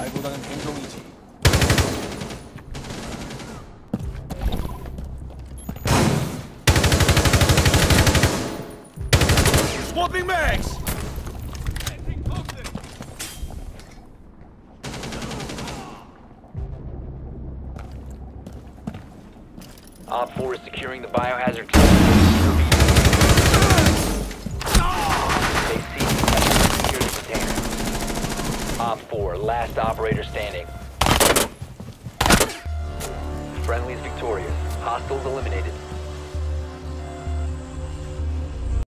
말보다는 행동이지. Swapping mags! Op 4 is securing the biohazard container. They see secure the container. Op 4, last operator standing. Friendly is victorious. Hostiles eliminated.